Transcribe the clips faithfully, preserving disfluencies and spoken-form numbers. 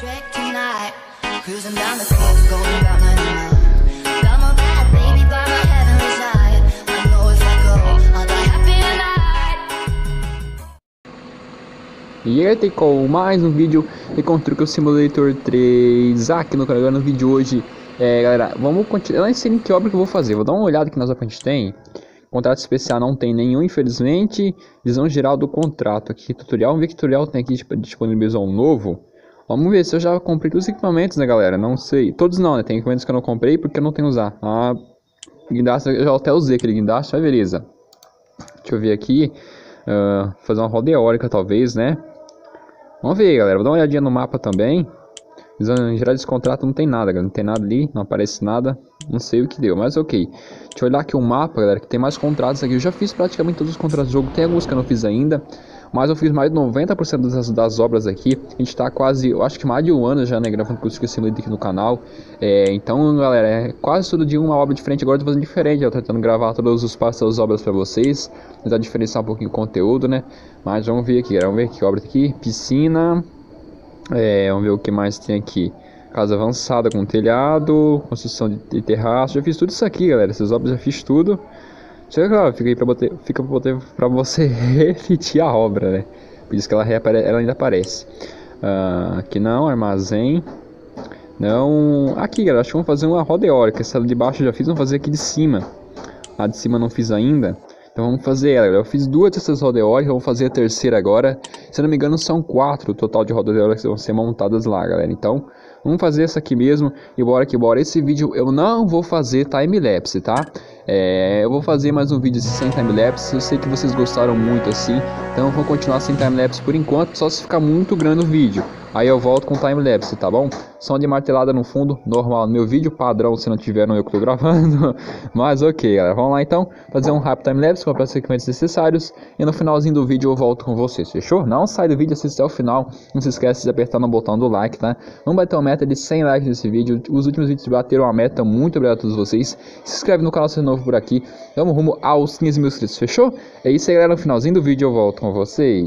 trick tonight. Cruising down the coast, going about ninety-nine. Got my bad baby by my heavenly side. I know if I go, I'll die happy tonight. E aí, tem com mais um vídeo de Truck Simulator três aqui no canal. No vídeo de hoje, é, galera, vamos continuar. Eu nem sei nem que obra que eu vou fazer. Vou dar uma olhada aqui nas obras que a gente tem. Contrato especial não tem nenhum, infelizmente. Visão geral do contrato aqui, tutorial. Vamos ver que tutorial tem aqui disponibilizar um novo. Vamos ver se eu já comprei todos os equipamentos, né, galera? Não sei. Todos não, né? Tem equipamentos que eu não comprei porque eu não tenho usar. Ah, guindaste, eu já até usei aquele guindaste, mas beleza. Deixa eu ver aqui. Uh, fazer uma roda eólica, talvez, né? Vamos ver, galera. Vou dar uma olhadinha no mapa também. Visão geral desse contrato não tem nada, galera. Não tem nada ali, não aparece nada. Não sei o que deu, mas ok. Deixa eu olhar aqui o mapa, galera, que tem mais contratos aqui. Eu já fiz praticamente todos os contratos do jogo. Tem alguns que eu não fiz ainda, mas eu fiz mais de noventa por cento das, das obras aqui. A gente tá quase, eu acho que mais de um ano já, né, gravando Truck Simulator aqui no canal. É, então, galera, é quase todo dia uma obra diferente. Agora eu tô fazendo diferente. Eu tô tentando gravar todos os passos das obras pra vocês. Tentar diferenciar um pouquinho o conteúdo, né. Mas vamos ver aqui, galera. Vamos ver que obra aqui. Piscina. É, vamos ver o que mais tem aqui. Casa avançada com telhado, construção de terraço. Já fiz tudo isso aqui, galera. Essas obras já fiz tudo. Chega, claro, fica aí pra, botar, fica pra, botar, pra você repetir a obra, né? Por isso que ela, reapare, ela ainda aparece. Uh, aqui não, armazém. Não. Aqui, galera, acho que vamos fazer uma roda eólica. Essa de baixo eu já fiz, vamos fazer aqui de cima. A de cima não fiz ainda. Então vamos fazer ela. Eu fiz duas dessas rodas eólicas, vamos fazer a terceira agora. Se eu não me engano, são quatro o total de rodas eólicas que vão ser montadas lá, galera. Então, vamos fazer essa aqui mesmo. E bora que bora. Esse vídeo eu não vou fazer time-lapse, tá? É, eu vou fazer mais um vídeo sem time-lapse. Eu sei que vocês gostaram muito assim. Então eu vou continuar sem time-lapse por enquanto. Só se ficar muito grande o vídeo. Aí eu volto com time-lapse, tá bom? Som de martelada no fundo, normal no meu vídeo, padrão se não tiver no eu que tô gravando. Mas ok, galera, vamos lá então, fazer um rápido time-lapse, comprar os equipamentos necessários. E no finalzinho do vídeo eu volto com vocês, fechou? Não sai do vídeo, assista até o final. Não se esquece de apertar no botão do like, tá? Vamos bater uma meta de cem likes nesse vídeo. Os últimos vídeos bateram uma meta, muito obrigado a todos vocês. Se inscreve no canal se é novo por aqui. Vamos rumo aos quinze mil inscritos, fechou? É isso aí, galera, no finalzinho do vídeo eu volto com vocês.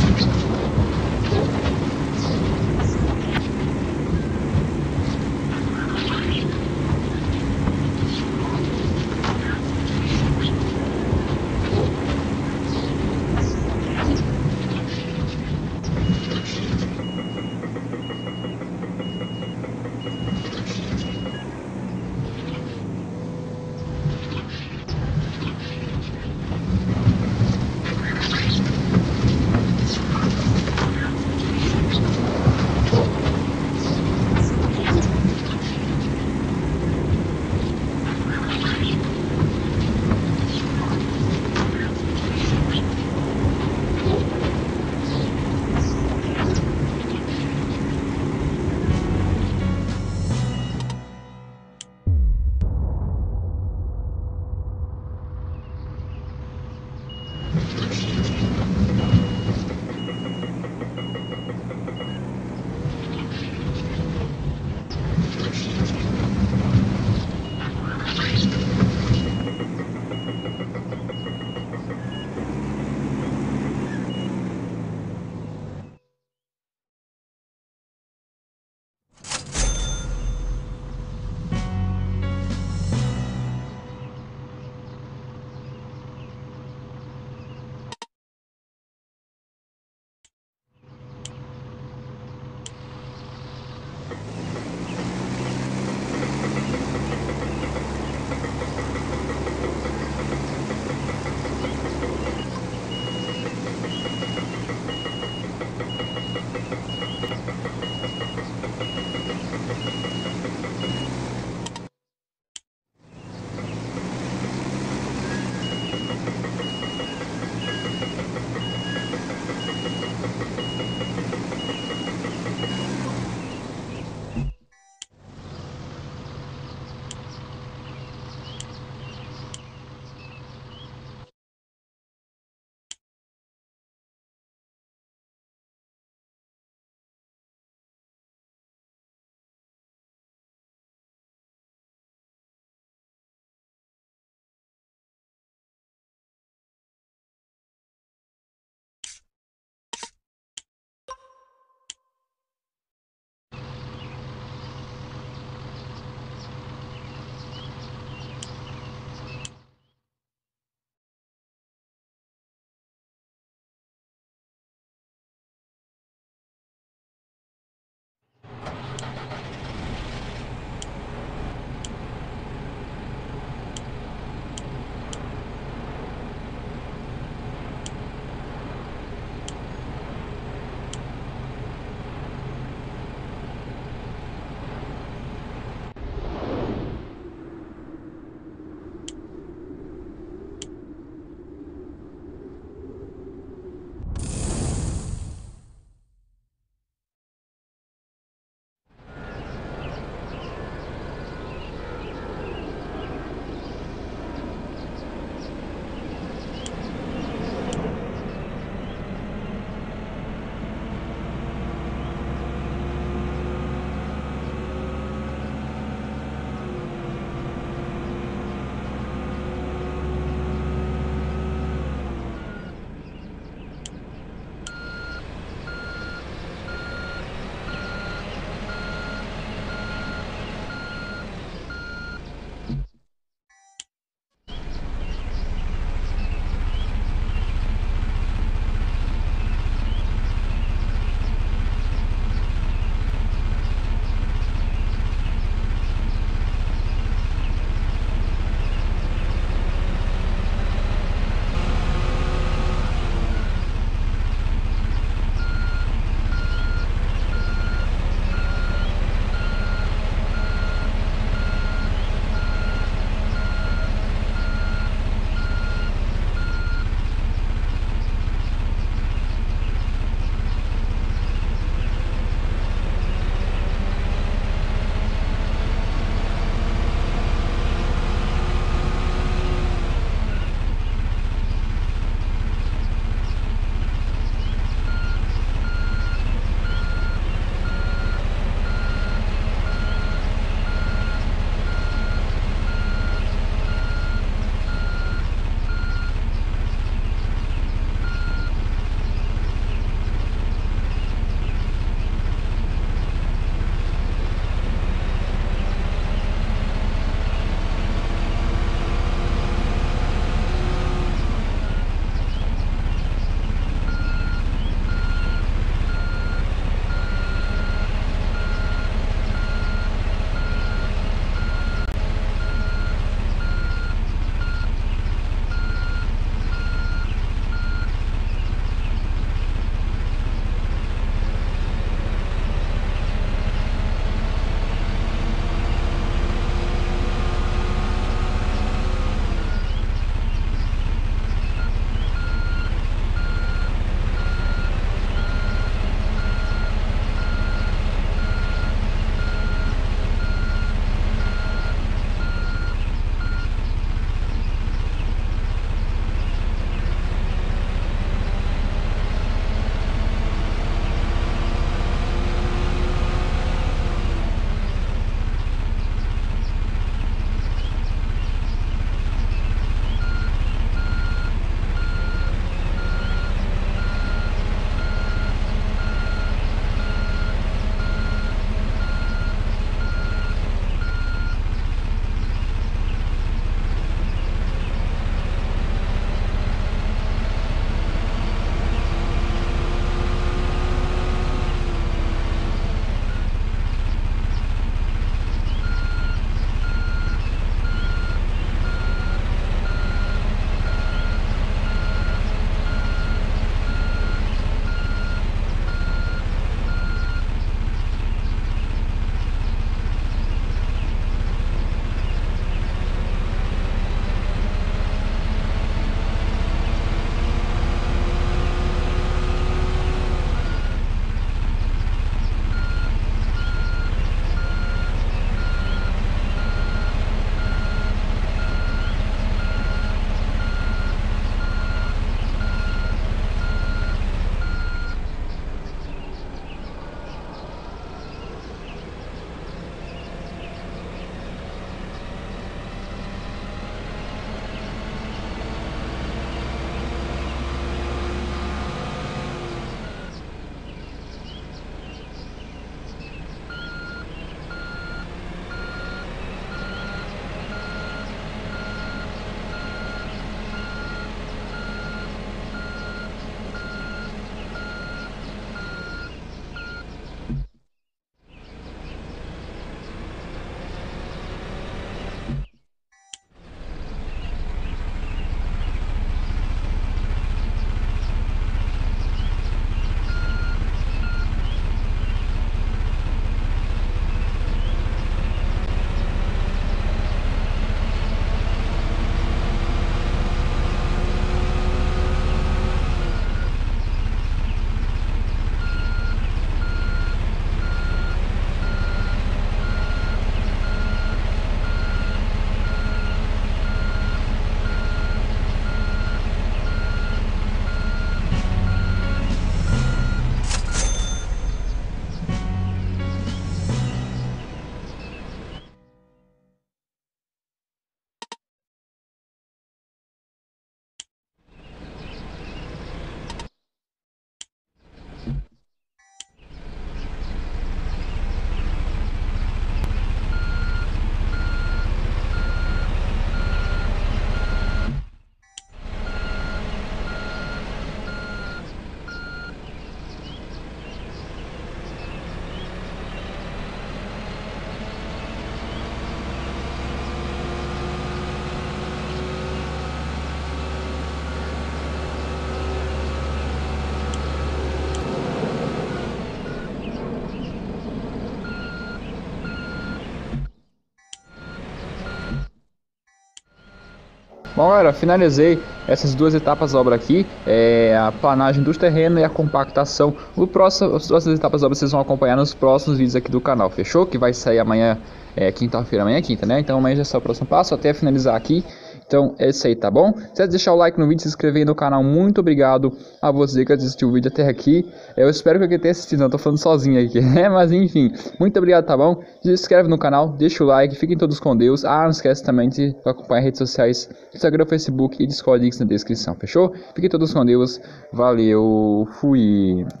Bom, galera, finalizei essas duas etapas da obra aqui, é, a planagem dos terrenos e a compactação. O próximo, as próximas etapas da obra vocês vão acompanhar nos próximos vídeos aqui do canal, fechou? Que vai sair amanhã, é, quinta-feira, amanhã é quinta, né? Então amanhã já é o próximo passo, até finalizar aqui. Então é isso aí, tá bom? Se deixar o like no vídeo, se inscrever no canal, muito obrigado a você que assistiu o vídeo até aqui. Eu espero que alguém tenha assistido, não tô falando sozinho aqui, né? Mas enfim, muito obrigado, tá bom? Se inscreve no canal, deixa o like, fiquem todos com Deus. Ah, não esquece também de acompanhar redes sociais, Instagram, Facebook e Discord, links na descrição, fechou? Fiquem todos com Deus, valeu, fui!